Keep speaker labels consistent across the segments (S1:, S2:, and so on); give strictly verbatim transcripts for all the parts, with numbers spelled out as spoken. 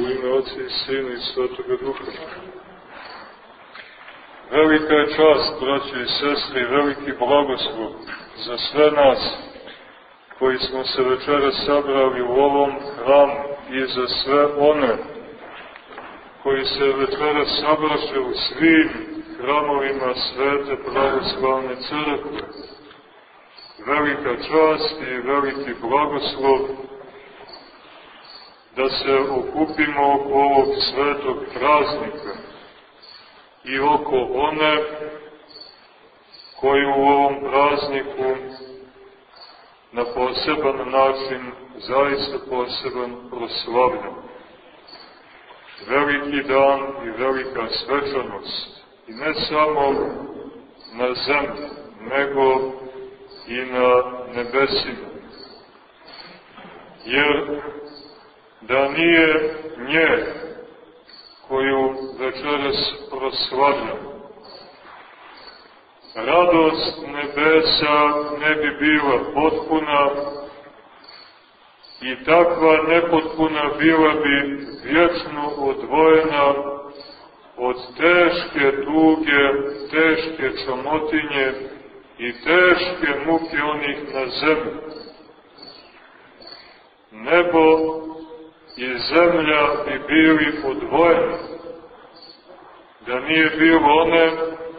S1: u ime Otca i Sina i Svetoga Duha. Velika je čast, braće i sestre, i veliki blagoslov za sve nas koji smo se večeras sabrali u ovom hramu i za sve one koji se večeras sabraše u svim hramovima Svete pravoslavne crkve. Velika čast i veliki blagoslov da se okupimo oko ovog svetog praznika i oko one koji u ovom prazniku na poseban način, zaista poseban, proslavljamo. Veliki dan i velika svečanost, i ne samo na zemlji, nego i na nebesima. Jer da nije nje koju večeras proslavljamo, radost nebesa ne bi bila potpuna i takva nepotpuna bila bi vječno odvojena od teške tuge, teške čamotinje i teške muke onih na zemlji. Nebo i zemlja bi bili odvojeni, da nije bilo one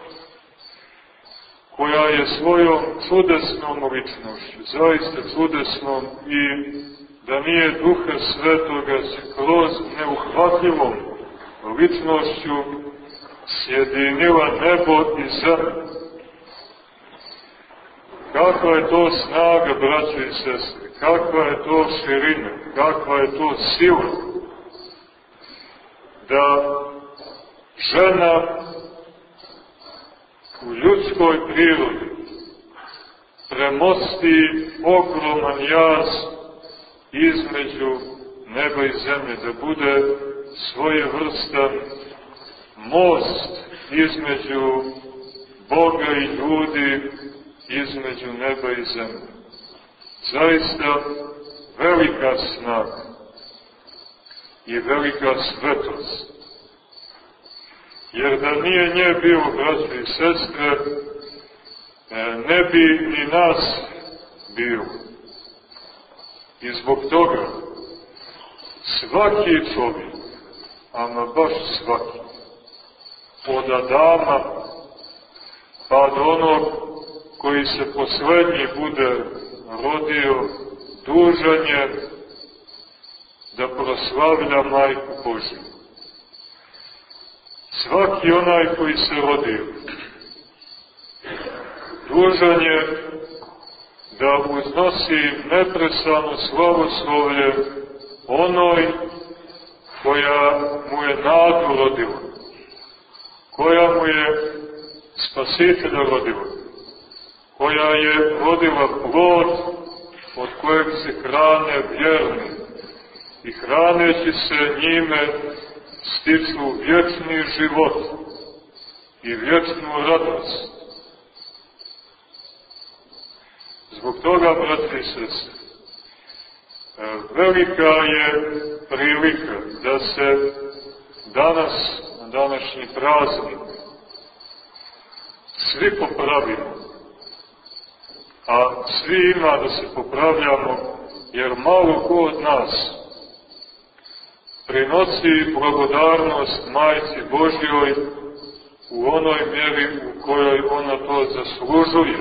S1: koja je svojom čudesnom ličnošću, zaista čudesnom, i da nije Duha Svetoga skroz neuhvatljivom ličnošću sjedinila nebo i zemlju. Kakva je to snaga, braćo i sestre, kakva je to širina, kakva je to sila, da žena u ljudskoj prirodi premosti ogroman jaz između neba i zemlje, da bude svojevrstan most između Boga i ljudi, između neba i zemlje. Zaista velika snaga i velika svetost. Jer da nije nje bilo, braće i sestre, ne bi ni nas bilo. I zbog toga svaki čovjek, ama baš svaki, od Adama pa do onog koji se poslednji bude rodio, dužan je da proslavlja Majku Božju. Svaki onaj koji se rodio dužan je da uznosi neprestano slavoslovlje onoj koja mu je nadu rodila, koja mu je Spasitelja rodila, koja je rodila plod od kojeg se hrane vjerni i hraneći se njime stiču vječni život i vječnu radost. Zbog toga, braći i sestre, velika je prilika da se danas, na današnji praznik, svi popravimo, a svi ima da se popravljamo, jer malo ko od nas prinosi blagodarnost Majci Božjoj u onoj mjeri u kojoj ona to zaslužuje.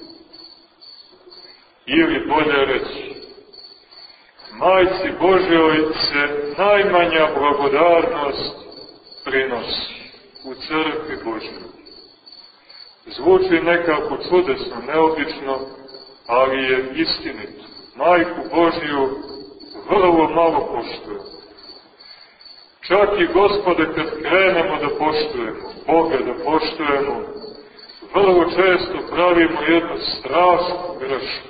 S1: Ili bolje reći, Majci Božjoj se najmanja blagodarnost prinosi u crkvi Božjoj. Zvuči nekako čudesno, neobično, ali je istinito. Majku Božju vrlo malo poštujemo. Čak i Gospode, kad krenemo da poštujemo, Boga da poštujemo, vrlo često pravimo jednu strašnu grešku.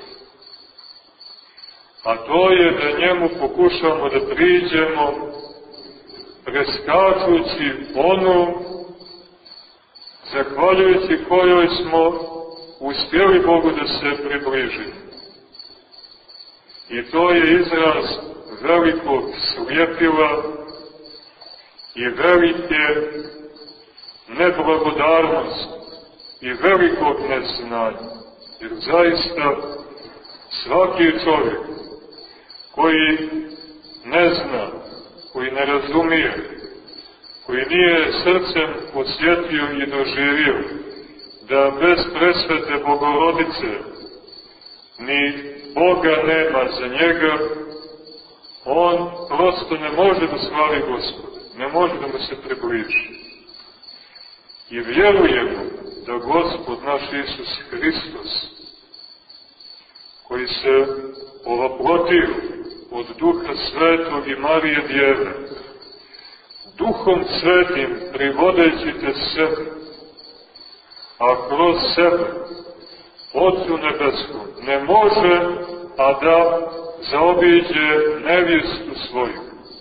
S1: A to je da njemu pokušamo da priđemo preskačući onu, zahvaljujući kojoj smo uspjeli Bogu da se približimo. I to je izraz velikog slijepila i velike neblagodarnosti i velikog neznanja. Jer zaista svaki čovjek koji ne zna, koji ne razumije, koji nije srcem osjetio i doživio da bez presvete Bogorodice ni Boga nema za njega, on prosto ne može da slavi Gospoda, ne može da mu se približi. I vjerujemo da Gospod naš Isus Hristos, koji se ovaplotio od Duha Svetog i Marije Djeve, Duhom Svetim privodeći te sebe, a kroz sebe, Otcu Nebeskom, ne može, a da zaobiđe nevjestu svoju.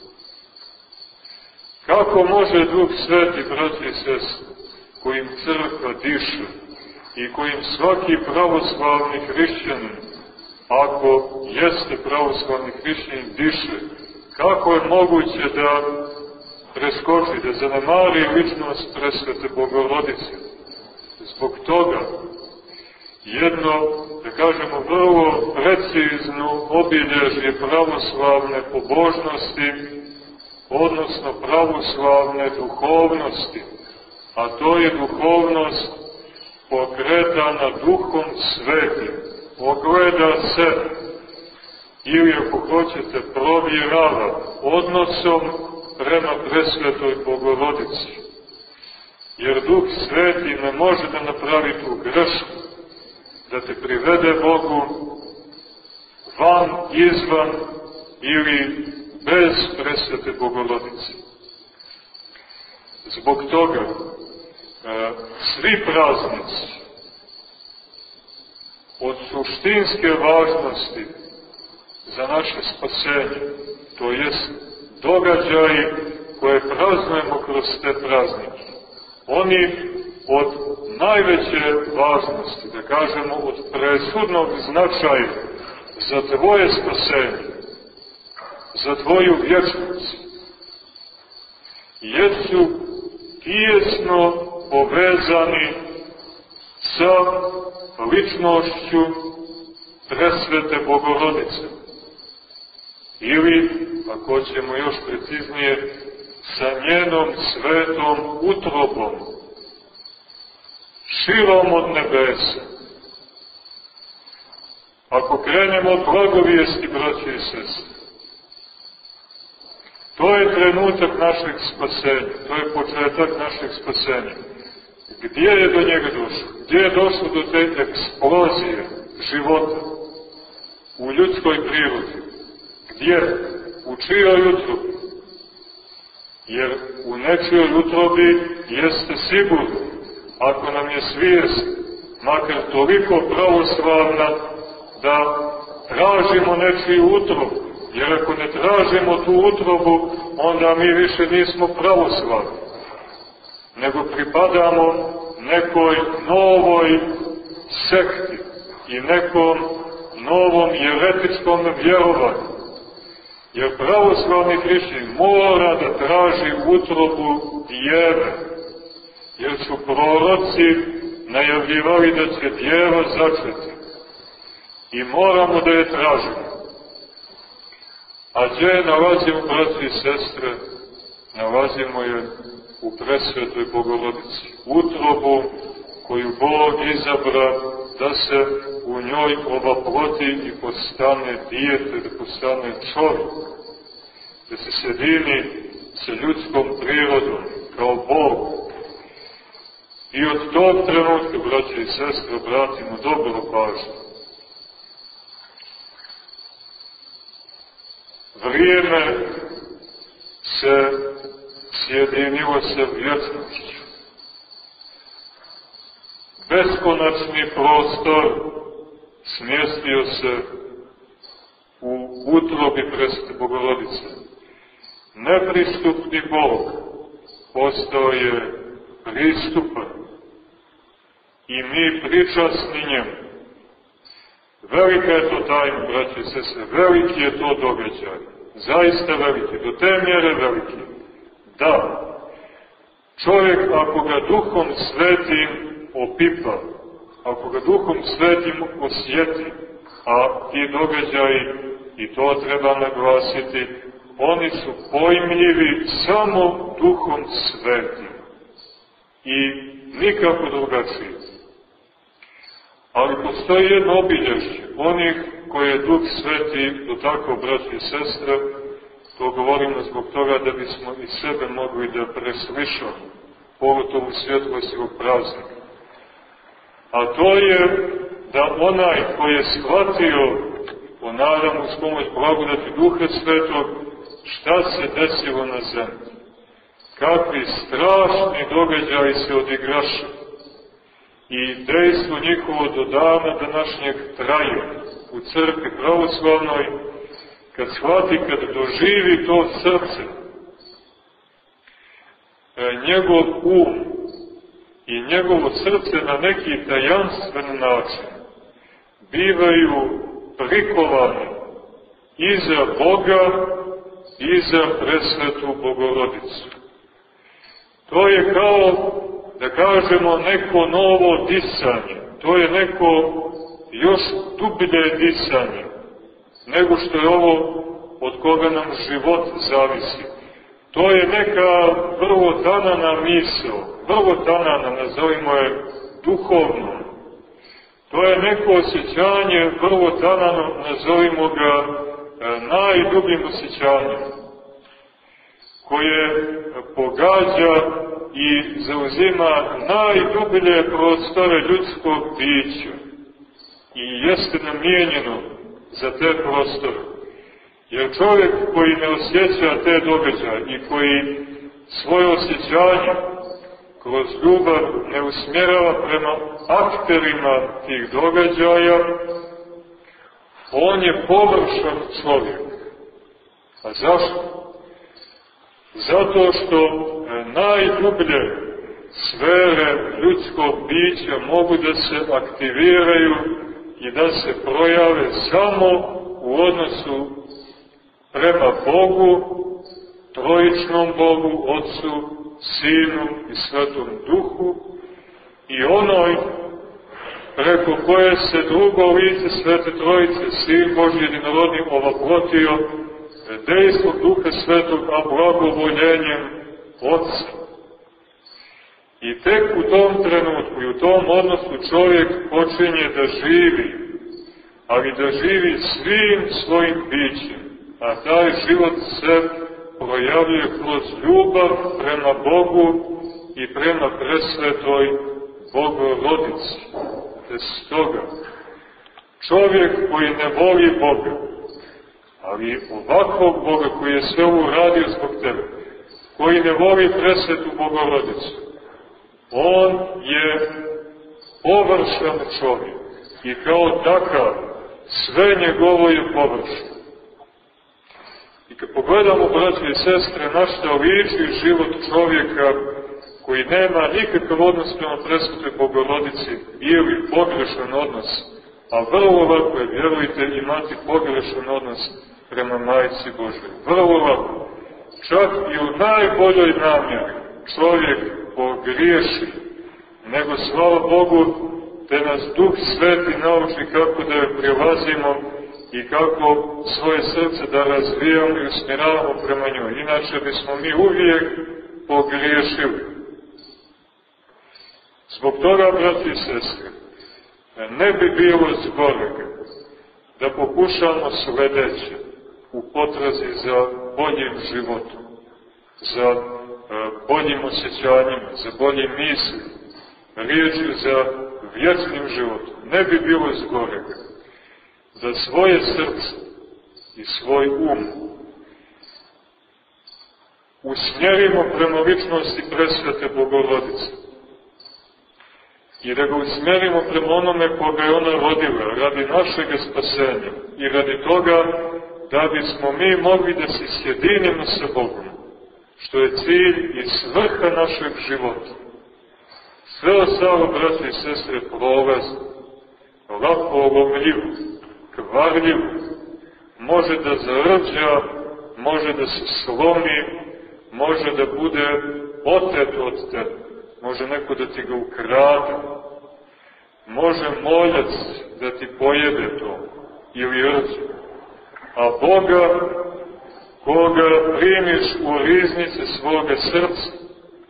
S1: Kako može Duh Sveti, braći i sestre, kojim crkva diše i kojim svaki pravoslavni hrišćanin, ako jeste pravoslavni hrišćanin, diše, kako je moguće da preskoči, da zanemari ličnost presvete Bogorodice? Zbog toga jedno, da kažemo, vrlo precizno obilježje pravoslavne pobožnosti, odnosno pravoslavne duhovnosti, a to je duhovnost pokretana Duhom Svetim, ogleda se, ili ako hoćete, provjerava odnosom prema presvetoj Bogorodici. Jer Duh Sveti ne može da napravi tu grešku, da te privede Bogu van, izvan ili bez presvete Bogorodice. Zbog toga svi praznici od suštinske važnosti za naše spasenje, to jest događaji koje praznujemo kroz te praznike, oni od najveće važnosti, da kažemo od presudnog značaja za tvoje spasenje, za tvoju vječnost, jesu tijesno povezani sa ličnošću presvete Bogorodice. Ili, ako ćemo još preciznije, sa njenom svetom utrobom, širom od nebesa. Ako krenemo od blagovijesti, braće i sestre, to je trenutak našeg spasenja, to je početak našeg spasenja. Gdje je do njega došlo? Gdje je došlo do te eksplozije života u ljudskoj prirodi? Gdje? U čijoj utrobi? Jer u nečijoj utrobi jeste sigurno, ako nam je svijest, makar toliko pravoslavna, da tražimo nečiju utrobu. Jer ako ne tražimo tu utrobu, onda mi više nismo pravoslavni, nego pripadamo nekoj novoj sekti i nekom novom jeretičkom vjerovanju. Jer pravoslavni hrišćanin mora da traži utrobu djeve, jer su proroci najavljivali da će djeva začeti. I moramo da je tražimo. A gdje je nalazimo, braći i sestre? Nalazimo je u presvetoj Bogorodici. Utrobu koju Bog izabra da se u njoj ovaploti i postane dijete, da postane čovjek, da se sjedini sa ljudskom prirodom kao Bog. I od tog trenutka, braće i sestre, obratimo dobro pažnju. Vrijeme se sjedinilo sa vječnošću. Beskonačni prostor smjestio se u utrobi presvete Bogorodice. Nepristupni Bog postao je pristupan i mi pričasni njemu. Velika je to tajna, braći i sestre, veliki je to događaj, zaista veliki, do te mjere veliki, Da, čovjek ako ga Duhom Svetim opipa, ako ga Duhom Svetim osjeti, a ti događaji, i to treba naglasiti, oni su pojmljivi samo Duhom Svetim i nikako drugačije. Ali postoji jedno obilježje onih koje je Duh Sveti dotakao, braći i sestre, to govorimo zbog toga da bismo i sebe mogli da preslišamo, pogotovo u svjetlosti ovog praznika. A to je da onaj koji je shvatio, ponavljam uz pomoć blagodati Duha Svetog, šta se desilo na zemlji, kakvi strašni događaji se odigraše i dejstvo njihovo do dana današnjeg traje u crkvi pravoslavnoj, kad shvati, kad doživi to srce, njegov um i njegovo srce na neki tajanstven način bivaju prikovani i za Boga i za presvetu Bogorodicu. To je kao, da kažemo, neko novo disanje, to je neko još dublje disanje, nego što je ovo od koga nam život zavisi. To je neka vrlo tanana misao, vrlo tanana, nazovimo je duhovno. To je neko osjećanje, vrlo tanano, nazovimo ga e, najdubljim osjećanjem, koje pogađa i zauzima najdublje prostore ljudskog bića i jeste namijenjeno za te prostore. Jer čovjek koji ne osjeća te događaje i koji svoje osjećanje kroz ljubav ne usmjerava prema akterima tih događaja, on je površan čovjek. A zašto? Zato što najdublje sfere ljudskog bića mogu da se aktiviraju i da se projave samo u odnosu prema Bogu, trojičnom Bogu, Otcu, Sinu i Svetom Duhu, i onoj preko koje se drugo lice Svete Trojice, Sin Božji jedinorodni, ovaplotio dejstvo Duha Svetog, a blagovoljenjem Otca. I tek u tom trenutku i u tom odnosu čovjek počinje da živi, ali da živi svim svojim bićem, a taj život se projavljuje kroz ljubav prema Bogu i prema presvetoj Bogorodici. Te stoga, čovjek koji ne voli Boga, ali ovakvog Boga koji je sve uradio zbog tebe, koji ne voli presvetu Bogorodicu, on je površan čovjek i kao takav sve njegovo je površno. I kad pogledamo, braće i sestre, na šta liči život čovjeka koji nema nikakav odnos prema presvetoj Bogorodici ili pogrešan odnos, a vrlo lako je, vjerujte, imati pogrešan odnos prema Majci Božoj. Vrlo lako. Čak i u najboljoj namjeri čovjek pogriješi, nego slava Bogu te nas Duh Sveti nauči kako da je prilazimo i kako svoje srce da razvijamo i usmjeravamo prema njoj. Inače bismo mi uvijek pogriješili. Zbog toga, braći i sestre, ne bi bilo zgorega da pokušamo sledeće u potrazi za boljim životom, za boljim osjećanjima, za boljim mislima, riječi za vječnim životom. Ne bi bilo zgorega da svoje srce i svoj um usmjerimo prema ličnosti presvete Bogorodice i da ga usmjerimo prema onome koga je ona rodila, radi našeg spasenja i radi toga da bismo mi mogli da se sjedinimo sa Bogom, što je cilj i svrha našeg života. Sve ostalo, braći i sestre, prolazno, lako lomljivo, kvarljivo, može da zarđa, može da se slomi, može da bude otet od tebe, može neko da ti ga ukrade, može moljac da ti pojede to, ili rđe, a Boga, koga primiš u riznice svoga srca,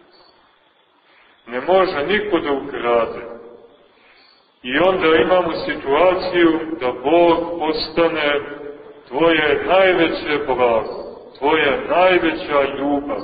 S1: ne može niko da ukrade. I onda imamo situaciju da Bog postane tvoje najveće blago, tvoja najveća ljubav.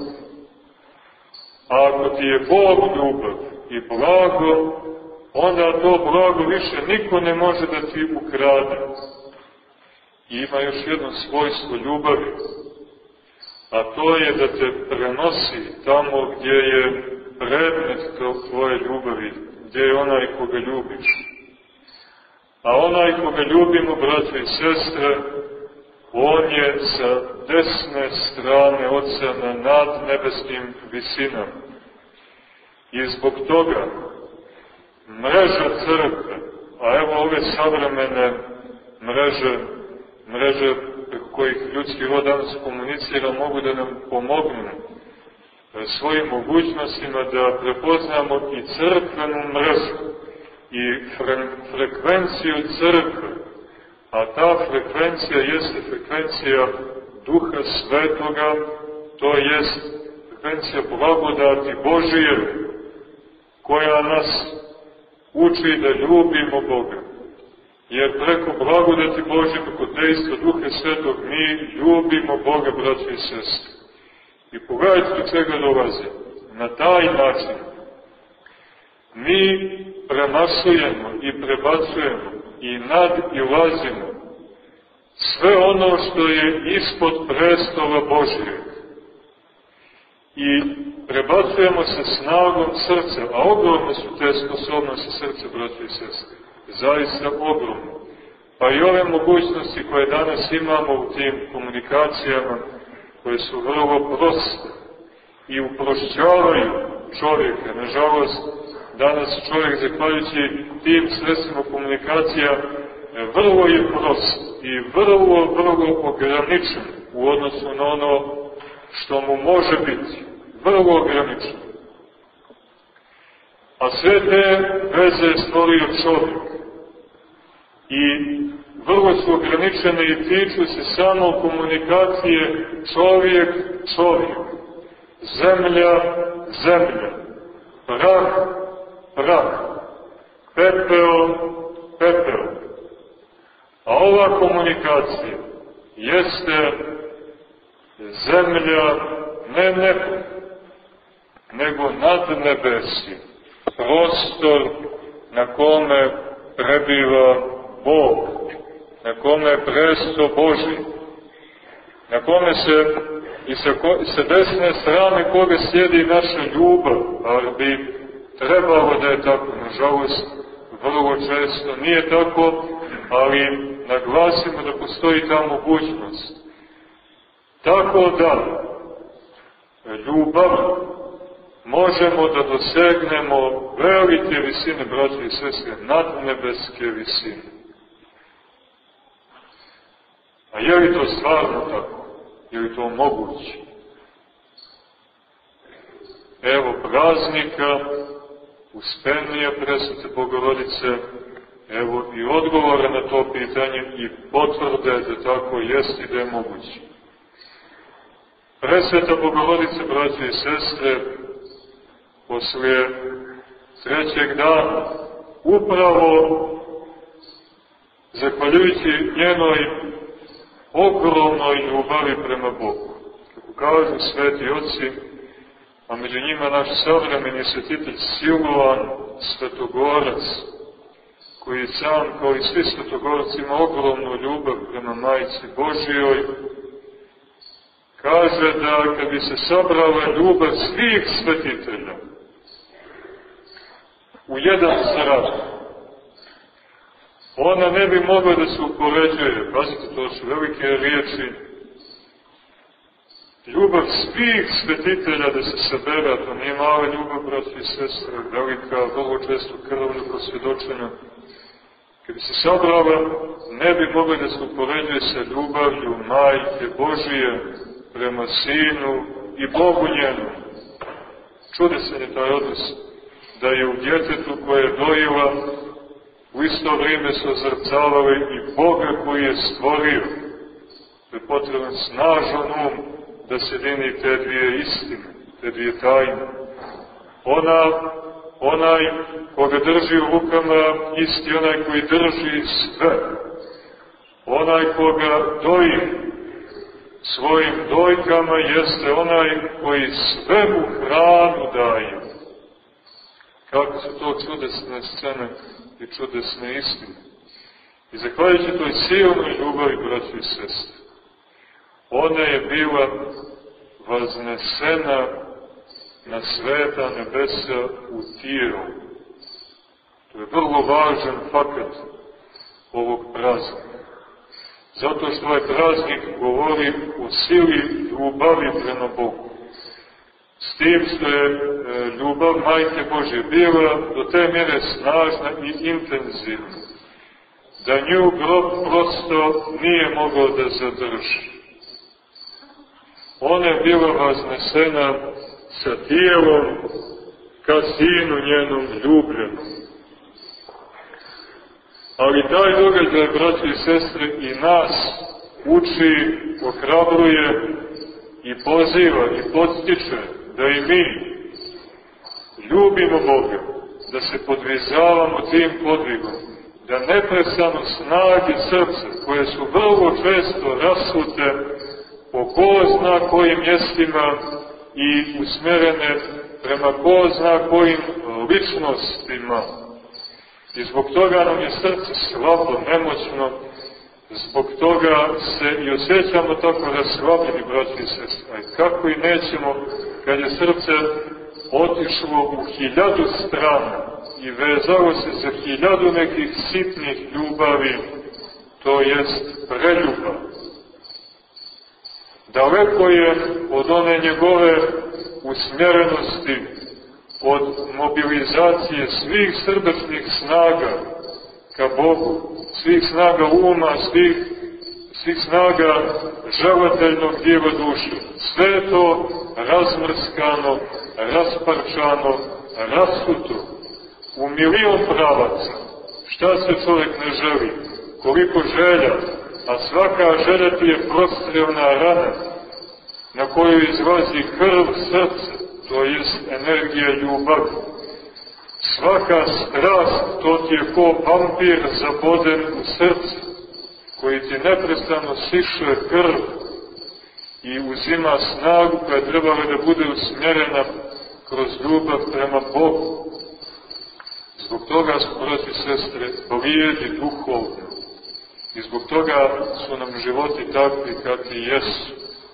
S1: A ako ti je Bog ljubav i blago, onda to blago više niko ne može da ti ukrade. I ima još jedno svojstvo ljubavi, a to je da te prenosi tamo gdje je predmet tvoje ljubavi, gdje je onaj koga ljubiš. A onaj koga ljubimo, braćo i sestre, on je sa desne strane Oca na nadnebeskim visinama. I zbog toga mreža crkve, a evo ove savremene mreže, mreže preko kojih ljudski rod danas komunicira, mogu da nam pomognu svojim mogućnostima da prepoznamo i crkvenu mrežu i fre, frekvenciju crkve, a ta frekvencija jeste frekvencija Duha Svetoga, to jest frekvencija blagodati Božije, koja nas uči da ljubimo Boga. Jer preko blagodati Božje, preko dejstva Duha Svetog, mi ljubimo Boga, braći i sestre. I pogledajte do čega dolazi. Na taj način mi premašujemo i prebacujemo i nadilazimo sve ono što je ispod prestola Božijeg. I prebacujemo se snagom srca, a ogromne su te sposobnosti srca, braći i sestre. Zaista ogromno. Pa i ove mogućnosti koje danas imamo u tim komunikacijama, koje su vrlo proste i uprošćavaju čovjeka. Nažalost, danas čovjek, zahvaljujući tim sredstvima komunikacija, vrlo je prost i vrlo, vrlo ograničen u odnosu na ono što mu može biti. Vrlo ograničen. A sve te veze je stvorio čovjek. I vrlo su ograničene i tiču se samo komunikacije čovjek, čovjek, zemlja, zemlja, prah, prah, pepeo, pepeo. A ova komunikacija jeste zemlja ne nebo, nego nad nebesjem, prostor na kome prebiva Bog, na kome je presto Božji, na kome se i sa, ko, sa desne strane koga sjedi naša ljubav, ali bi trebalo da je tako, nažalost, vrlo često nije tako, ali naglasimo da postoji ta mogućnost. Tako da ljubav možemo da dosegnemo velike visine, braće i sestre, nadnebeske visine. A je li to stvarno tako? Je li to moguće? Evo praznika, uspenija presvete Bogorodice, evo i odgovora na to pitanje i potvrde da tako jest i da je moguće. Presveta Bogorodice, braće i sestre, poslije trećeg dana, upravo zahvaljujući njenoj ogromnoj ljubavi prema Bogu. Kako kažu sveti oci, a među njima naš savremeni svetitelj Siluan, svetogorac, koji sam, kao i svi svetogorci, ima ogromnu ljubav prema Majci Božijoj, kaže da kad bi se sabrala ljubav svih svetitelja u jedan zrak, ona ne bi mogla da se upoređuje. Pazite, to su velike riječi. Ljubav svih svetitelja da se sabera, to nije mala ljubav, braći i sestre, velika, vrlo često krvno posvjedočena. Kad bi se sabrala, ne bi mogla da se upoređuje sa ljubavlju Majke Božije prema Sinu i Bogu njenom. Čudesan je taj odnos, da je u djetetu koje je dojila u isto vrijeme se ozrcavale i Boga koji je stvorio. To je potreban snažan um da se dini te dvije istine, te dvije tajne. Ona, onaj koga drži u rukama, isti onaj koji drži sve. Onaj koga doji svojim dojkama jeste onaj koji sve mu hranu daje. Kako su to čudesne scene i čudesne istine. I zahvaljujući toj silnoj ljubavi, braći i sestre, ona je bila vaznesena na sveta nebesa u tijelu. To je vrlo važan fakat ovog praznika. Zato što ovaj praznik govori o sili ljubavi prema Bogu. S tim što je ljubav Majke Božje bila do te mjere snažna i intenzivna, da nju grob prosto nije mogao da zadrži. Ona je bila vaznesena sa tijelom ka sinu njenom ljubljenom. Ali taj događaj, braći i sestre, i nas uči, ohrabruje i poziva i podstiče da i mi ljubimo Boga, da se podvizavamo tim podvigom, da neprestano snage srca, koje su vrlo često rasute po ko zna kojim mjestima i usmjerene prema ko zna kojim ličnostima. I zbog toga nam je srce slabo, nemoćno, zbog toga se i osjećamo tako raslabljeni, braći i sestre. A kako i nećemo, kad je srce otišlo u hiljadu strana i vezalo se za hiljadu nekih sitnih ljubavi, to jest preljubav. Daleko je od one njegove usmjerenosti, od mobilizacije svih srdačnih snaga ka Bogu, svih snaga uma, svih, svih snaga želateljnog dijela duše. Sve je to razmrskano, rasparčano, rasuto u milion pravaca. Šta se čovjek ne želi, koliko želja, a svaka želja ti je prostrelna rana na kojoj izlazi krv srca, to jest energija ljubavi. Svaka strast, to ti je ko vampir zaboden u srce, koji ti neprestano siše krv i uzima snagu koja je trebala da bude usmjerena kroz ljubav prema Bogu. Zbog toga su, braći i sestre, blijedi duhovno. I zbog toga su nam životi takvi kakvi jesu.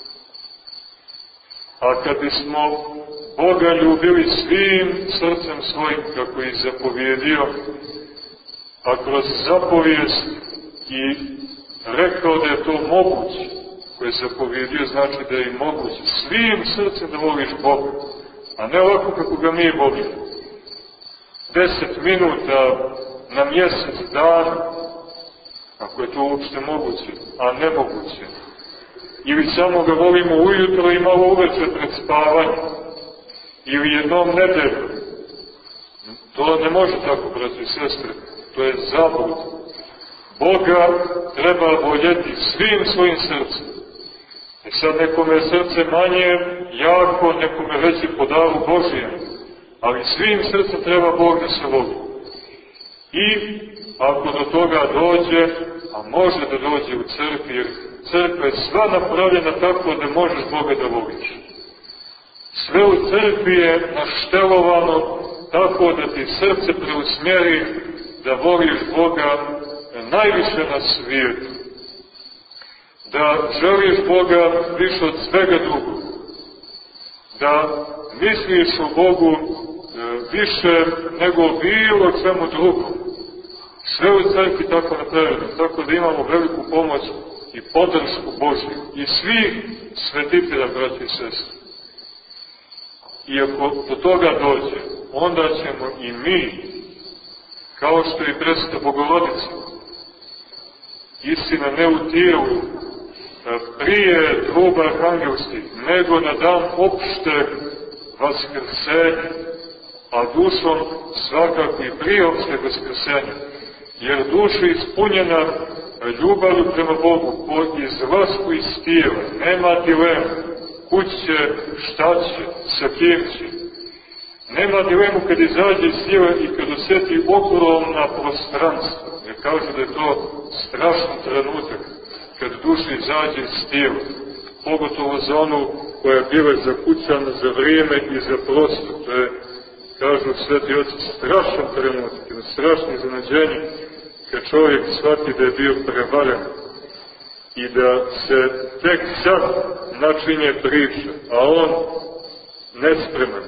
S1: A kad bismo Boga ljubili svim srcem svojim, kako je zapovjedio, a kroz zapovijest i rekao da je to moguće, koje je zapovjedio znači da je moguće, svim srcem da voliš Boga, a ne ovako kako ga mi volimo. Deset minuta na mjesec dan, ako je to uopšte moguće, a nemoguće. Ili samo ga volimo ujutro i malo uveče pred spavanjem. Ili jednom nedeljom. To ne može tako, braći i sestre. To je zabud. Boga treba voljeti svim svojim srcem. E sad nekome je srce manje jako, nekome veći po daru Božijem. Ali svim srcem treba Bog da se voli. I ako do toga dođe, a može da dođe u crkvi, jer crkva je sva napravljena tako da možeš Boga da voliš. Sve u crkvi je naštelovano tako da ti srce preusmjeri da voliš Boga najviše na svijetu. Da želiš Boga više od svega drugog. Da misliš o Bogu više nego bilo čemu drugom. Sve u crkvi tako napravljeno, tako da imamo veliku pomoć i podršku Božju i svih svetitelja, braći i sestre. I ako do toga dođe, onda ćemo i mi, kao što i presveta Bogorodica, istina ne u tijelu, prije truba arhangelskih, nego na dan opšteg vaskrsenja, a dušom svakako i prije opšteg vaskrsenja, jer duša ispunjena ljubavlju prema Bogu, po izlasku iz tijela, nema dilema, kud će, šta će, sa kim će. Nema dilemu kad izađe iz tijela i kad osjeti ogromna prostranstva, jer kažu da je to strašan trenutak, kad duša izađe iz tijela, pogotovo za onu koja je bila zakućana za vrijeme i za prostor. To je, kažu sveti oci, strašan trenutak, jedno strašno iznenađenje, kad čovjek shvati da je bio prevaren i da se tek sad načinje priča, a on nespreman.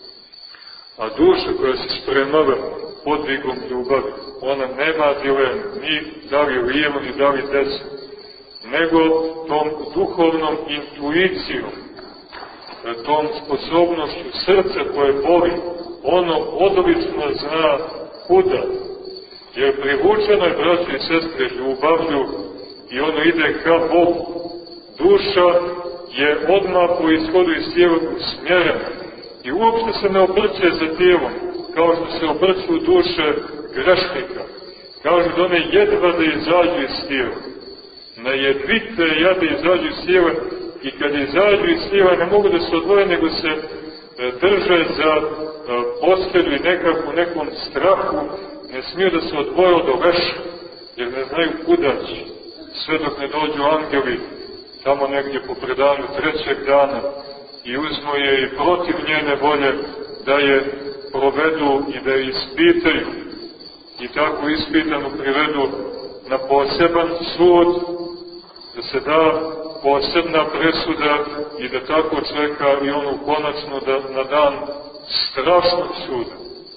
S1: A duša koja se spremava podvigom ljubavi, ona nema dilemu, ni da li lijevo, ni da li desno, nego tom duhovnom intuicijom, tom sposobnošću srca koje boli, ono odlično zna kuda, jer privučeno je, braći i sestre, ljubavlju i ono ide ka Bogu. Duša je odmah po ishodu iz tijela usmjerena i uopšte se ne obrće za tijelom, kao što se obrću duše grešnika. Kažu da one jedva da izađu iz tijela. Na jedvite jade izađu iz tijela i kad izađu iz tijela ne mogu da se odvoje, nego se drže za postelju i nekako u nekom strahu, ne smiju da se odvoje od oveša, jer ne znaju kuda će, sve dok ne dođu angeli tamo negdje po predanju trećeg dana i uzmu je i protiv njene volje da je provedu i da je ispitaju i tako ispitanu privedu na poseban sud, da se da posebna presuda i da tako čeka i onu konačnu da, na dan strašnog suda.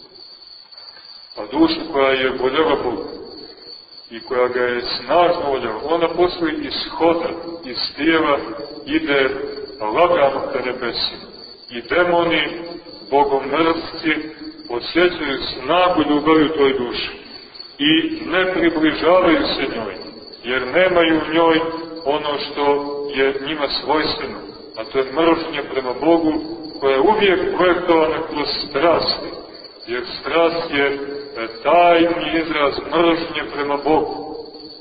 S1: A duša koja je voljela Boga i koja ga je snažno voljela, ona posle ishoda iz tijela ide lagano ka nebesima. I demoni, bogomrzci, osjećaju snagu ljubavi u toj duši i ne približavaju se njoj, jer nemaju u njoj ono što je njima svojstveno, a to je mržnja prema Bogu, koja je uvijek projektovana kroz strasti, jer strast je tajni izraz mržnje prema Bogu.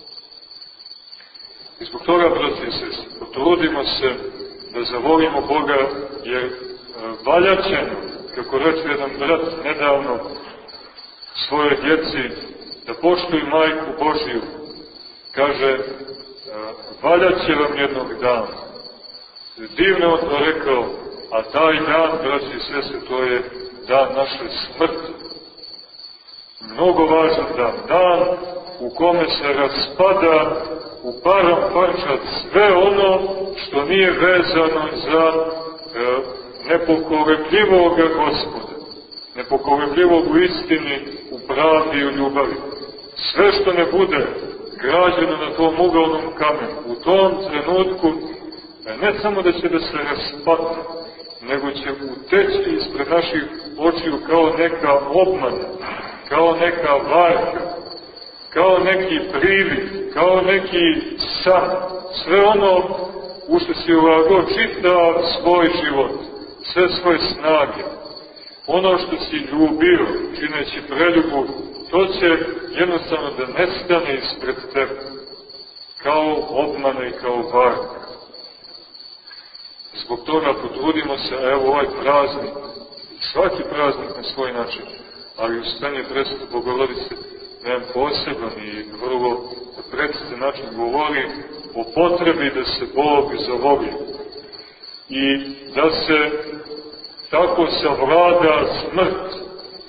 S1: I zbog toga, braći i sestri, potrudimo se da zavolimo Boga, jer valjaćemo, kako reče jedan brat nedavno svojoj djeci, da poštuju Majku Božiju. Kaže, valjaće vam jednog dana. Divno on to rekao, a taj dan, braći i sestre, to je dan naše smrti. Mnogo važan dan. Dan u kome se raspada u param parčad sve ono što nije vezano za e, nepokolebljivog Gospoda. Nepokolebljivog u istini, u pravdi i u ljubavi. Sve što ne bude građeno na tom uglavnom kamenu, u tom trenutku, ne samo da će da se raspadne, nego će uteći ispred naših očiju kao neka obmana, kao neka varka, kao neki privid, kao neki san, sve ono u što si ulagao čitav svoj život, sve svoje snage, ono što si ljubio, čineći preljubu, to će jednostavno da nestane ispred tebe, kao obmana i kao varka. Zbog toga potrudimo se, evo ovaj praznik, svaki praznik na svoj način, ali u stanje Presvete Bogorodice na jedan poseban i vrlo precizan način govori o potrebi da se Bog zavoli i da se tako savlada smrt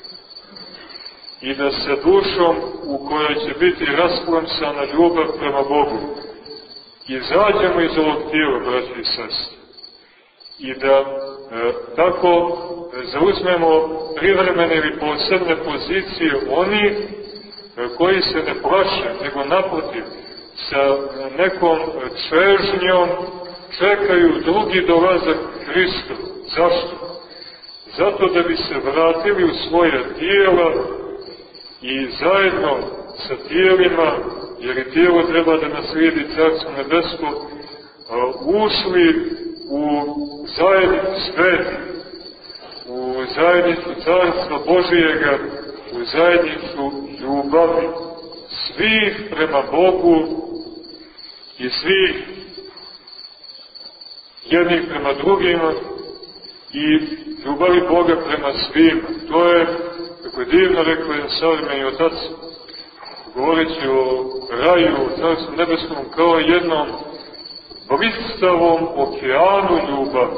S1: i da se dušom u kojoj će biti rasplamsana ljubav prema Bogu izađemo iz ovog tijela, braći i sestri, i da e, tako zauzmemo privremene ili posebne pozicije oni e, koji se ne plaše, nego naprotiv, sa nekom čežnjom čekaju drugi dolazak Hristov. Zašto? Zato da bi se vratili u svoje tijela i zajedno sa tijelima, jer i tijelo treba da naslijedi Carstvo nebesko, ušli u zajednicu sveti, u zajednicu Carstva Božijega, u zajednicu ljubavi, svih prema Bogu i svih jednih prema drugima i ljubavi Boga prema svima. To je, kako je divno rekao jedan savremeni otac, govoreći o raju, o Carstvu nebeskom, kao jednom blistavom okeanu ljubavi.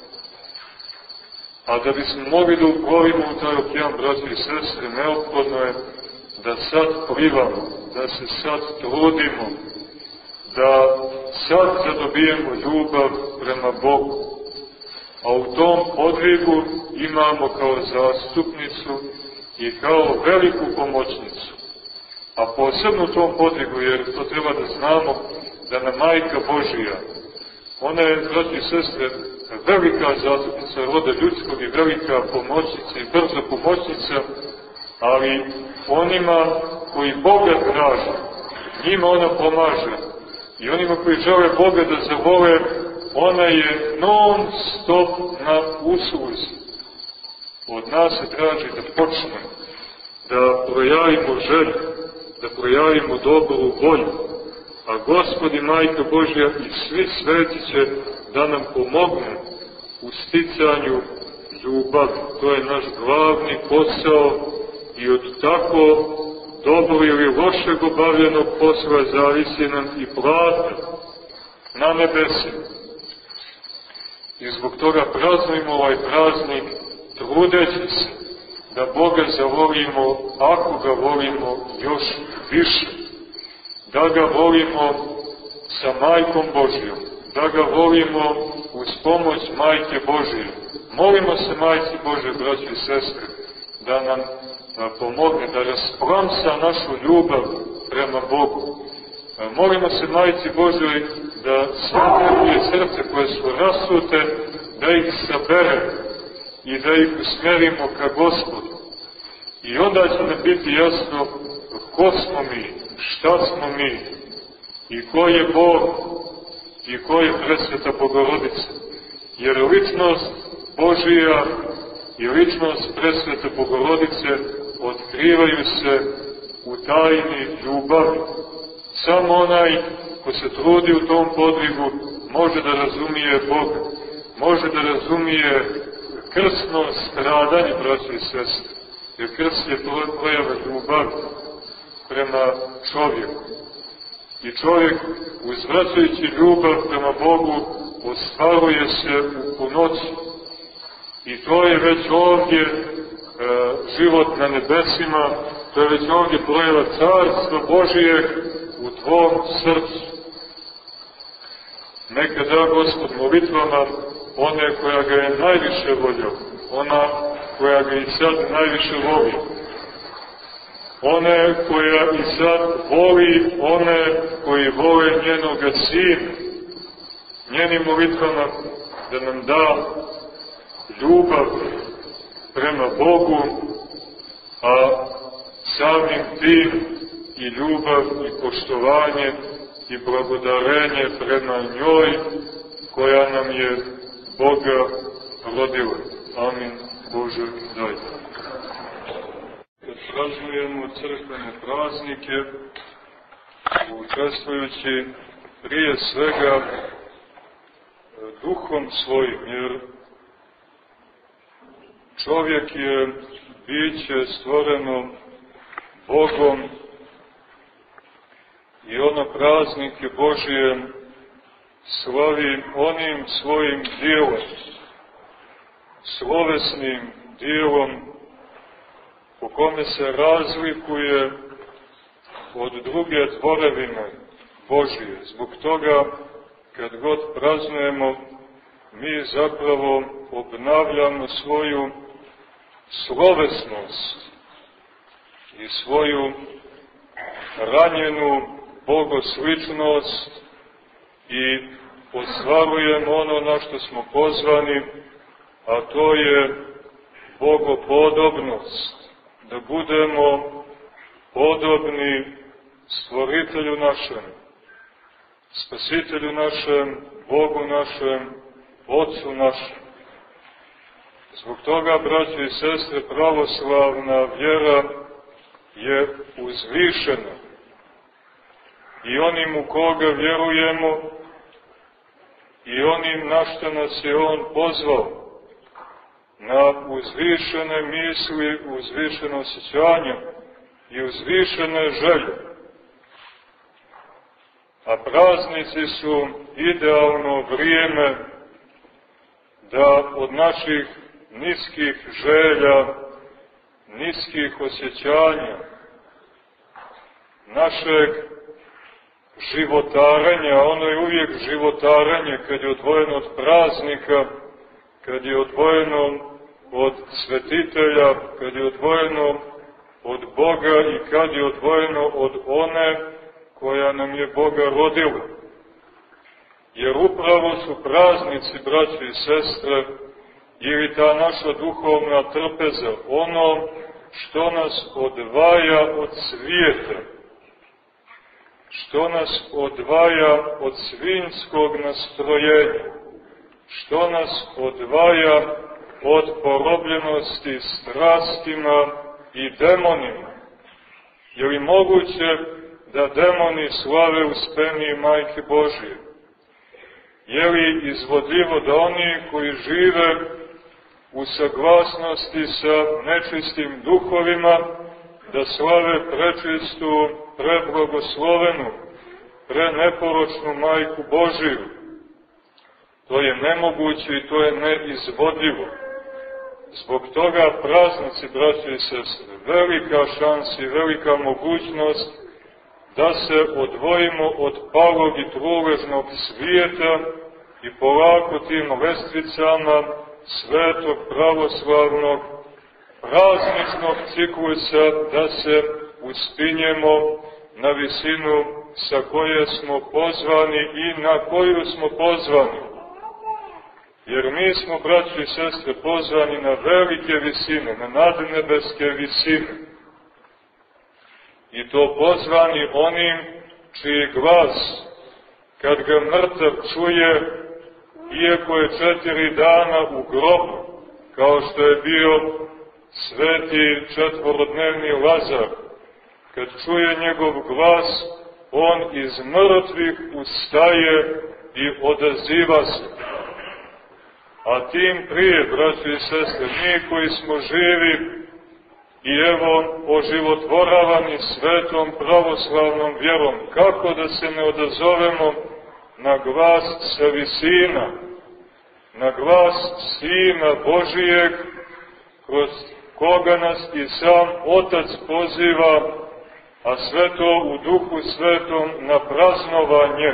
S1: A da bismo mogli da uplovimo u taj okean, braći i sestre, neophodno je da sad plivamo, da se sad trudimo, da sad zadobijemo ljubav prema Bogu. A u tom podvigu imamo kao zastupnicu i kao veliku pomoćnicu. A posebno u tom podvigu, jer to treba da znamo, da nam Majka Božija, ona je, braći i sestre, velika zastupnica roda ljudskog i velika pomoćnica i brza pomoćnica, ali onima koji Boga traže, njima ona pomaže. I onima koji žele Boga da zavole, ona je non stop na usluzi. Od nas se traži da počnemo, da projavimo želju, da projavimo dobru volju. A Gospod i Majka Božja i svi sveti će da nam pomognu u sticanju ljubavi. To je naš glavni posao i od tako dobro ili lošeg obavljenog posla zavisi nam i plata na nebesima. I zbog toga praznujemo ovaj praznik trudeći se da Boga zavolimo, ako ga volimo još više. Da ga volimo sa Majkom Božjom, da ga volimo uz pomoć Majke Božje. Molimo se Majci Božje, braći i sestre, da nam pomogne, da rasplamsa našu ljubav prema Bogu. Molimo se Majci Božjoj da sve te srce koje su rasute, da ih sabere i da ih usmerimo ka Gospodu. I onda će nam biti jasno ko smo mi, šta smo mi i ko je Bog i ko je Presveta Bogorodica. Jer ličnost Božija i ličnost Presvete Bogorodice otkrivaju se u tajni ljubavi. Samo onaj ko se trudi u tom podvigu može da razumije Boga, može da razumije krstno stradanje, braći i sestre, jer krst je projava ljubavi prema čovjeku. I čovjek, uzvraćajući ljubav prema Bogu, ostvaruje se u punoći. I to je već ovdje e, život na nebesima, to je već ovdje projava Carstva Božijeg u tvom srcu. Neka da Gospod molitvama one koja ga je najviše volio, ona koja ga i sad najviše voli, one koja i sad voli one koji vole njenoga Sina, njenim molitvama da nam da ljubav prema Bogu, a samim tim i ljubav i poštovanje i blagodarenje prema njoj koja nam je Boga rodila. Amin. Bože, daj. Kad praznujemo crkvene praznike, učestvujući prije svega duhom svojim, jer čovjek je biće stvoreno Bogom i ono praznike Božije slavi onim svojim dijelom, slovesnim dijelom po kome se razlikuje od druge tvorevine Božije. Zbog toga, kad god praznujemo, mi zapravo obnavljamo svoju slovesnost i svoju ranjenu bogosličnost i ostvarujemo ono na što smo pozvani, a to je bogopodobnost, da budemo podobni Stvoritelju našem. Spasitelju našem, Bogu našem, Otcu našem. Zbog toga, braći i sestre, pravoslavna vjera je uzvišena. I onim u koga vjerujemo, i onim na što nas je On pozvao, na uzvišene misli, uzvišene osjećanja i uzvišene želje. A praznici su idealno vrijeme da od naših niskih želja, niskih osjećanja, našeg životarenja, ono je uvijek životarenje kad je odvojeno od praznika, kad je odvojeno od svetitelja, kad je odvojeno od Boga i kad je odvojeno od one koja nam je Boga rodila. Jer upravo su praznici, braći i sestre, ili ta naša duhovna trpeza, ono što nas odvaja od svijeta, što nas odvaja od svinjskog nastrojenja, što nas odvaja od porobljenosti strastima i demonima. Je li moguće da demoni slave uspenije Majke Božije? Je li izvodljivo da oni koji žive u saglasnosti sa nečistim duhovima, da slave prečistu, preblagoslovenu, preneporočnu Majku Božiju? To je nemoguće i to je neizvodljivo. Zbog toga praznici, braći i sestre, velika šansa i velika mogućnost da se odvojimo od palog i truležnog svijeta i polako tim lestvicama svetog pravoslavnog prazničnog ciklusa da se uspinjemo na visinu sa koje smo pozvani i na koju smo pozvani. Jer mi smo, braći i sestre, pozvani na velike visine, na nadnebeske visine. I to pozvani onim čiji glas, kad ga mrtav čuje, iako je četiri dana u grobu, kao što je bio sveti četvorodnevni Lazar, kad čuje njegov glas, on iz mrtvih ustaje i odaziva se. A tim prije, braći i sestre, mi koji smo živi i evo oživotvoravani svetom pravoslavnom vjerom, kako da se ne odazovemo na glas sa visina, na glas Sina Božijeg, kroz koga nas i sam Otac poziva, a sve to u Duhu Svetom na praznovanje.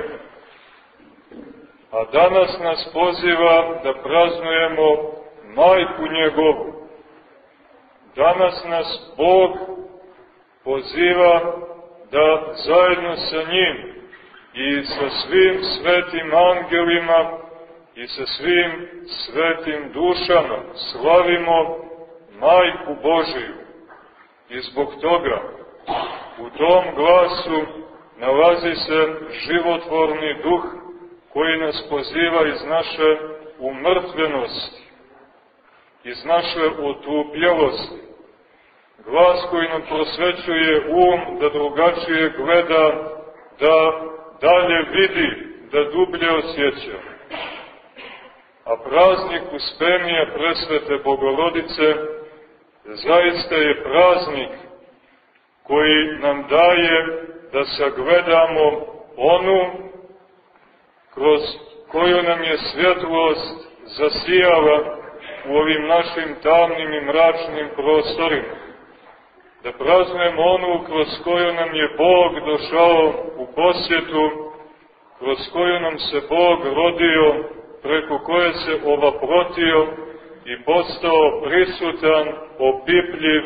S1: A danas nas poziva da praznujemo Majku njegovu. Danas nas Bog poziva da zajedno sa njim i sa svim svetim angelima i sa svim svetim dušama slavimo Majku Božiju. I zbog toga u tom glasu nalazi se životvorni duh koji nas poziva iz naše umrtvenosti, iz naše otupljelosti. Glas koji nam prosvećuje um da drugačije gleda, da dalje vidi, da dublje osjeća. A praznik Uspenija Presvete Bogorodice zaista je praznik koji nam daje da sagledamo onu kroz koju nam je svjetlost zasijala u ovim našim tamnim i mračnim prostorima. Da praznujemo onu kroz koju nam je Bog došao u posjetu, kroz koju nam se Bog rodio, preko koje se ovaprotio i postao prisutan, opipljiv,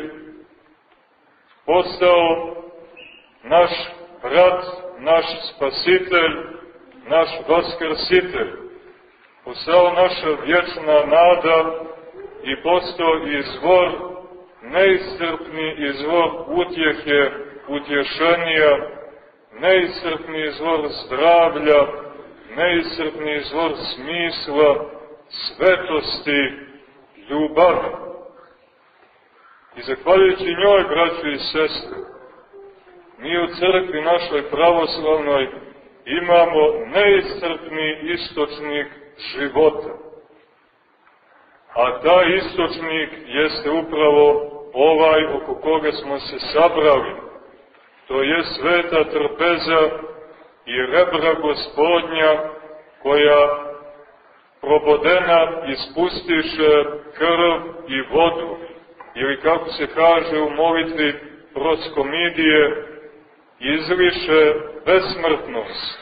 S1: postao naš brat, naš spasitelj, naš vaskrsitelj, postao naša vječna nada i postao izvor, neiscrpni izvor utjehe, utješenja neiscrpni izvor zdravlja, neiscrpni izvor smisla, svetosti, ljubavi. I zahvaljujući njoj, braćo i sestre, mi u crkvi našoj pravoslavnoj imamo neiscrpni istočnik života. A taj istočnik jeste upravo ovaj oko koga smo se sabrali. To je sveta trpeza i rebra Gospodnja, koja probodena ispustiše krv i vodu, ili kako se kaže u molitvi Proskomidije, izliše besmrtnost.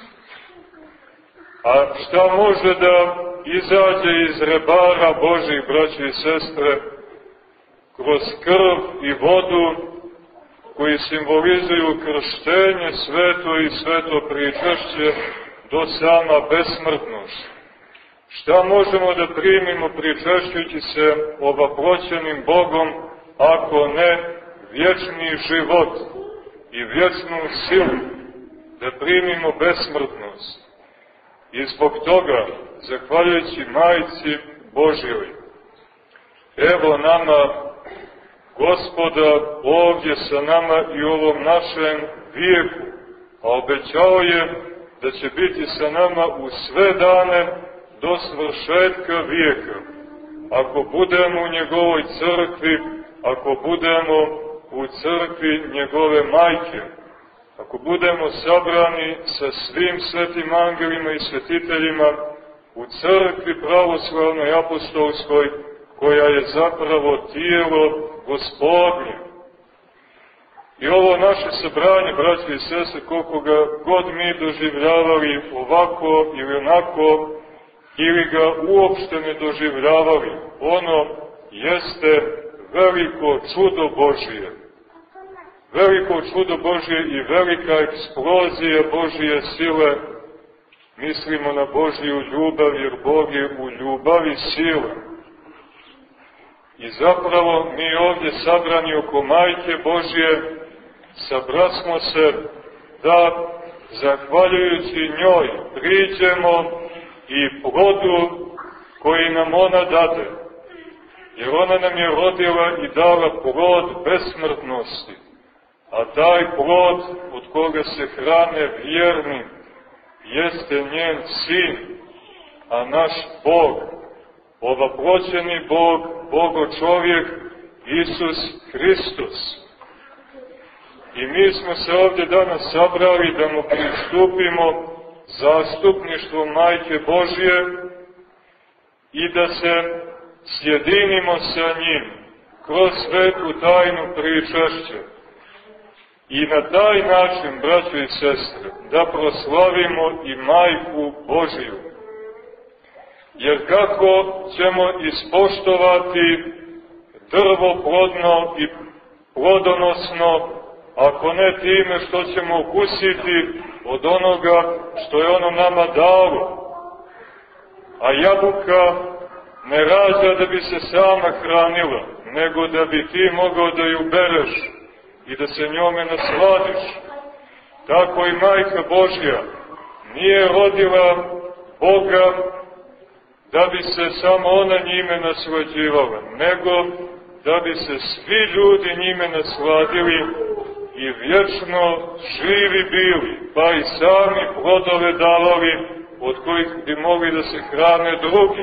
S1: A šta može da izađe iz rebara Božih, braći i sestre, kroz krv i vodu, koji simbolizuju krštenje sveto i sveto pričešće do sama besmrtnost? Šta možemo da primimo pričešćujući se ovaproćenim Bogom, ako ne vječni život i vječnu silu, da primimo besmrtnost? I zbog toga, zahvaljujući Majci Božjoj, evo nama Gospoda ovdje sa nama i u ovom našem vijeku, a obećao je da će biti sa nama u sve dane do svršetka vijeka, ako budemo u njegovoj crkvi, ako budemo u crkvi njegove majke, ako budemo sabrani sa svim svetim angelima i svetiteljima u crkvi pravoslavnoj apostolskoj, koja je zapravo tijelo Gospodnje. I ovo naše sabranje, braći i sestre, koliko ga god mi doživljavali ovako ili onako, ili ga uopšte ne doživljavali, ono jeste veliko čudo Božije. Veliko čudo Božije i velika eksplozija Božije sile. Mislimo na Božiju ljubav, jer Bog je u ljubavi sile. I zapravo mi ovdje sabrani oko Majke Božje sabrasmo se da, zahvaljujući njoj, priđemo i plodu koji nam ona dade. Jer ona nam je rodila i dala plod besmrtnosti. A taj plod od koga se hrane vjerni jeste njen sin, a naš Bog, ovaploćeni Bog, Bogo čovjek, Isus Hristos. I mi smo se ovdje danas sabrali da mu pristupimo zastupništvom Majke Božje i da se sjedinimo sa njim kroz svetu tajnu pričešća. I na taj način, braćo i sestre, da proslavimo i Majku Božiju. Jer kako ćemo ispoštovati drvo plodno i plodonosno, ako ne time što ćemo ukusiti od onoga što je ono nama dalo? A jabuka ne rađa da bi se sama hranila, nego da bi ti mogao da ju bereš i da se njome nasladiš. Tako i Majka Božja nije rodila Boga da bi se samo ona njime naslađivala, nego da bi se svi ljudi njime nasladili i vječno živi bili, pa i sami plodove davali od kojih bi mogli da se hrane drugi.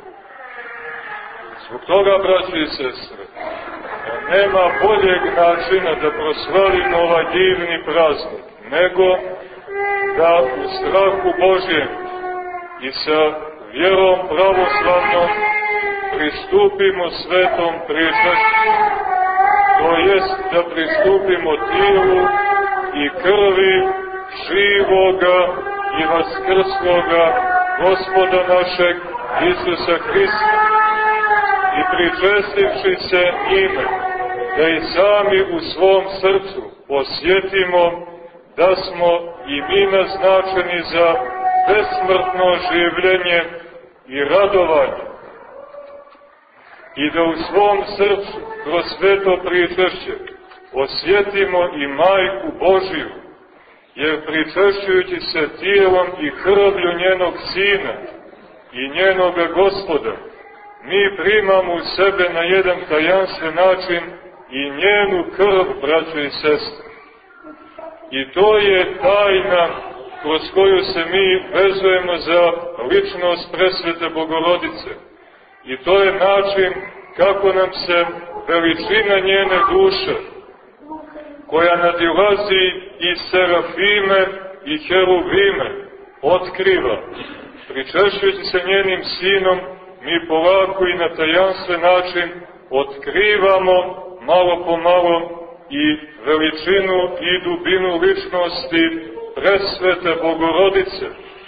S1: Zbog toga, braći i sestre, nema boljeg načina da proslavimo ovaj divni praznik, nego da u strahu Božjem i sa vjerom pravoslavnom pristupimo svetom pričešću, to jest da pristupimo tijelu i krvi živoga i vaskrsloga Gospoda našeg Isusa Hrista. I pričestivši se njime, da i sami u svom srcu osjetimo da smo i mi naznačeni za besmrtno življenje i radovanje. I da u svom srcu, kroz sveto pričešće, osjetimo i Majku Božiju jer pričešćujući se tijelom i krvlju njenog Sina i njenoga Gospoda, mi primamo u sebe na jedan tajanstven način i njenu krv, braćo i sestre. I to je tajna kroz koju se mi vezujemo za ličnost presvete Bogorodice. I to je način kako nam se veličina njene duše, koja nadilazi i serafime i heruvime, otkriva. Pričešćujući se njenim Sinom, mi polako i na tajanstven način otkrivamo malo po malo i veličinu i dubinu ličnosti presvete Bogorodice.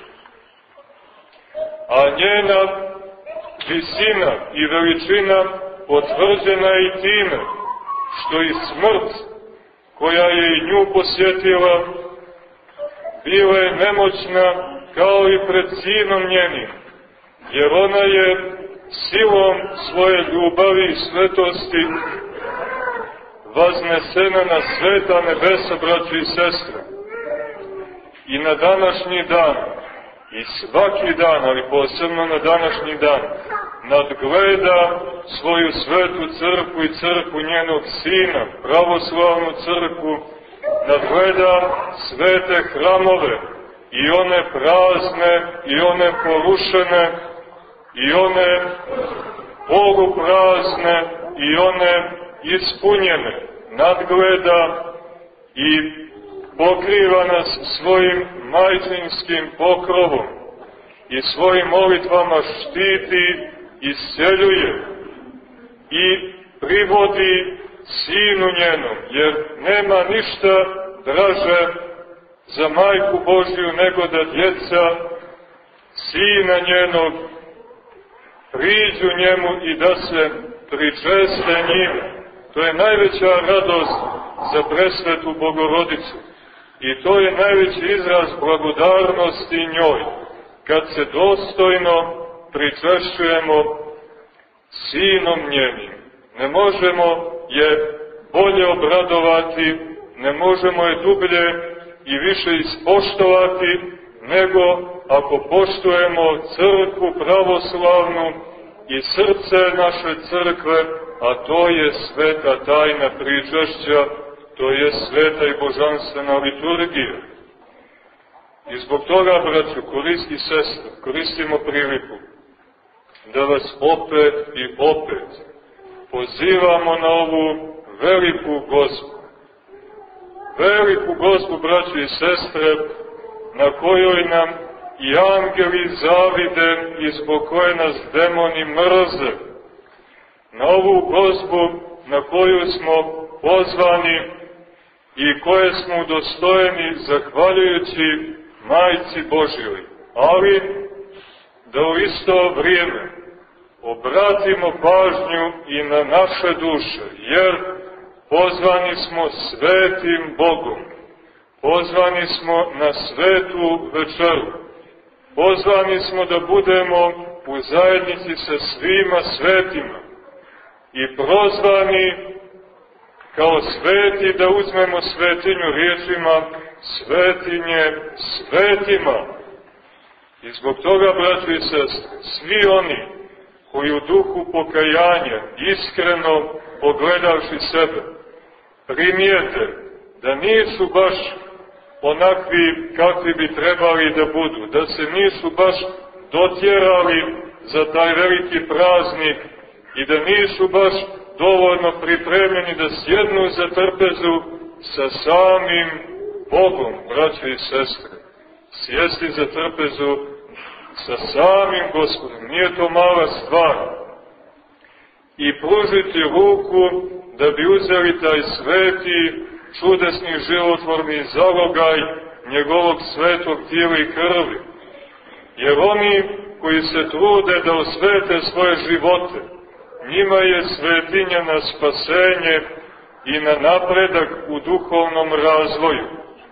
S1: A njena visina i veličina potvrđena je i time što i smrt koja je i nju posjetila bila je nemoćna kao i pred Sinom njenim, jer ona je silom svoje ljubavi i svetosti vaznesena na sveta nebesa, braći i sestre. I na današnji dan, i svaki dan, ali posebno na današnji dan, nadgleda svoju svetu crkvu i crkvu njenog Sina, pravoslavnu crkvu, nadgleda svete hramove, i one prazne, i one porušene, i one poluprazne, i one ispunjene, nadgleda i pokriva nas svojim majčinskim pokrovom i svojim molitvama štiti, isceljuje i privodi Sinu njenom, jer nema ništa draže za Majku Božju nego da djeca Sina njenog priđu njemu i da se pričeste njime. To je najveća radost za presvetu Bogorodicu. I to je najveći izraz blagodarnosti njoj, kad se dostojno pričešćujemo Sinom njenim. Ne možemo je bolje obradovati, ne možemo je dublje i više ispoštovati, nego ako poštujemo crkvu pravoslavnu i srce naše crkve, a to je sveta tajna pričešća, to je sveta i božanstvena liturgija. I zbog toga, braćo, koristi sestre, koristimo priliku da vas opet i opet pozivamo na ovu veliku gozbu. Veliku gozbu, braćo i sestre, na kojoj nam i angeli zavide i zbog koje nas demoni mrze. Na ovu gozbu na koju smo pozvani i koje smo udostojeni zahvaljujući Majci Božjoj, ali da u isto vrijeme obratimo pažnju i na naše duše, jer pozvani smo svetim Bogom, pozvani smo na svetu večeru, pozvani smo da budemo u zajednici sa svima svetima i prozvani kao sveti da uzmemo svetinju riječima svetinje svetima. I zbog toga, braćo i sestre, svi oni koji u duhu pokajanja, iskreno pogledavši sebe, primijete da nisu baš onakvi kakvi bi trebali da budu, da se nisu baš dotjerali za taj veliki praznik i da nisu baš dovoljno pripremljeni da sjednu za trpezu sa samim Bogom, braće i sestre. Sjesti za trpezu sa samim Gospodom, nije to mala stvar. I pružiti ruku da bi uzeli taj sveti, čudesni, životvorni zalogaj njegovog svetog tijela i krvi. Jer oni koji se trude da osvete svoje živote, njima je svetinja na spasenje i na napredak u duhovnom razvoju.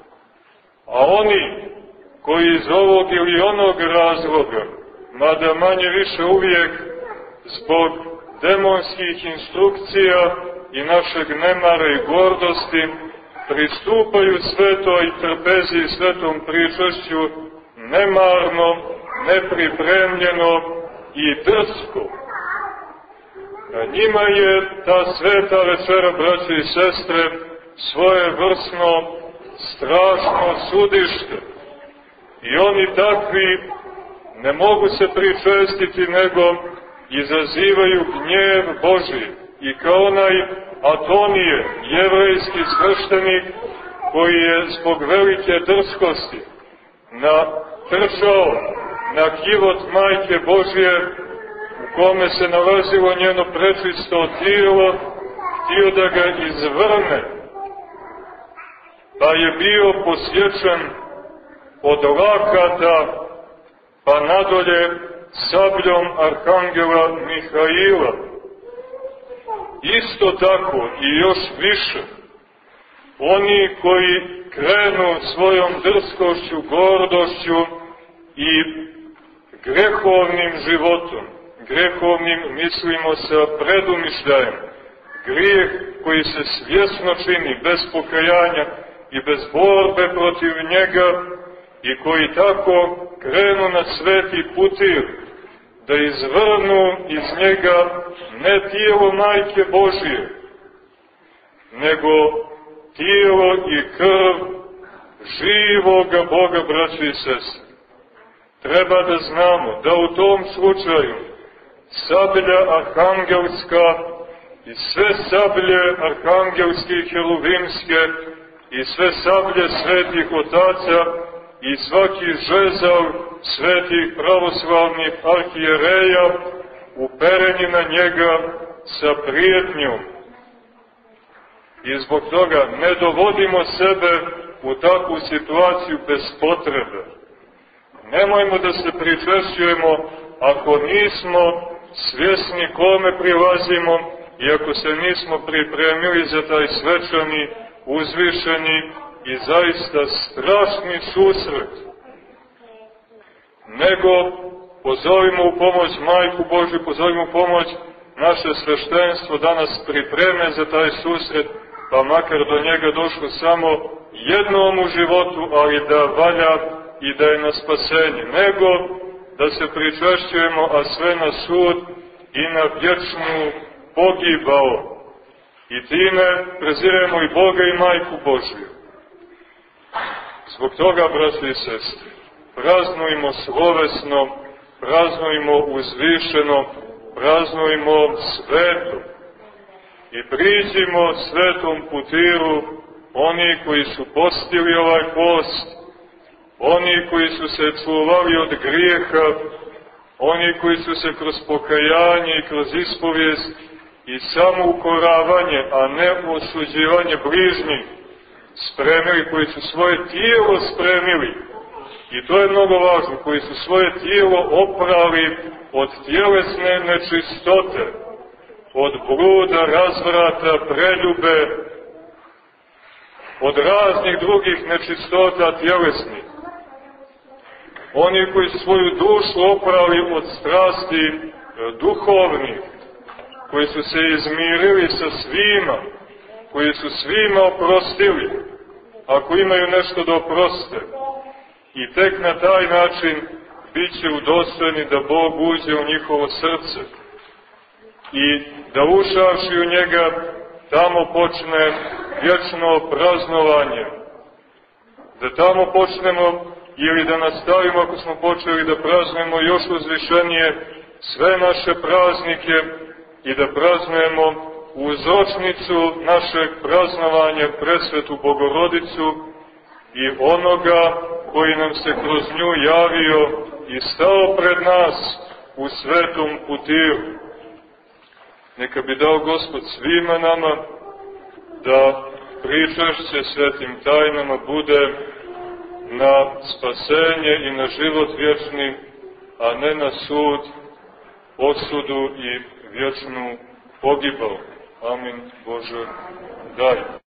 S1: A oni koji iz ovog ili onog razloga, mada manje više uvijek zbog demonskih instrukcija i našeg nemara i gordosti, pristupaju svetoj trpezi, svetom pričašću nemarno, nepripremljeno i drsko. A njima je ta sveta večera, braće i sestre, svojevrsno, strašno sudište. I oni takvi ne mogu se pričestiti, nego izazivaju gnjev Božji. I kao onaj Atonije, jevrejski sveštenik, koji je zbog velike drskosti natrčao na kivot Majke Božje, u kome se nalazilo njeno prečisto tijelo, htio da ga izvrne, pa je bio posječen od lakata, pa nadolje sabljom arhangela Mihaila. Isto tako i još više, oni koji krenu svojom drskošću, gordošću i grehovnim životom, grehovnim mislimo sa predumišljajem, grijeh koji se svjesno čini bez pokajanja i bez borbe protiv njega i koji tako krenu na sveti putir da izvrnu iz njega ne tijelo Majke Božije, nego tijelo i krv živoga Boga, braći i sestre. Treba da znamo da u tom slučaju sablja arhangelska i sve sablje arhangelske i heruvimske i sve sablje svetih otaca i svaki žezal svetih pravoslavnih arhijereja upereni na njega sa prijetnjom. I zbog toga ne dovodimo sebe u takvu situaciju bez potrebe. Nemojmo da se pričešćujemo ako nismo svjesni kome prilazimo i ako se nismo pripremili za taj svečani, uzvišeni i zaista strašni susret. Nego pozovimo u pomoć Majku Božju, pozovimo u pomoć naše sveštenstvo da nas pripreme za taj susret, pa makar do njega došlo samo jednom u životu, ali da valja i da je na spasenje, nego da se pričešćujemo, a sve na sud i na vječnu pogibao. I time preziremo i Boga i Majku Božju. Zbog toga, braći i sestre, praznujmo slovesno, praznujmo uzvišeno, praznujmo sveto i priđimo svetom putiru oni koji su postili ovaj post, oni koji su se čuvali od grijeha, oni koji su se kroz pokajanje i kroz ispovijest i samoukoravanje, a ne osuđivanje bližnjih spremili, koji su svoje tijelo spremili, i to je mnogo važno, koji su svoje tijelo oprali od tjelesne nečistote, od bluda, razvrata, preljube, od raznih drugih nečistota tjelesnih. Oni koji su svoju dušu oprali od strasti duhovnih, koji su se izmirili sa svima, koji su svima oprostili, ako imaju nešto da oproste. I tek na taj način bit će udostojni da Bog uđe u njihovo srce i da ušavši u njega tamo počne vječno praznovanje. Da tamo počnemo ili da nastavimo, ako smo počeli da praznujemo još uzvišenije sve naše praznike i da praznujemo uzročnicu našeg praznovanja, presvetu Bogorodicu i onoga koji nam se kroz nju javio i stao pred nas u svetom putiru. Neka bi dao Gospod svima nama da pričašće svetim tajnama bude na spasenje i na život vječni, a ne na sud, osudu i vječnu pogibao. Amin. Bože, daj.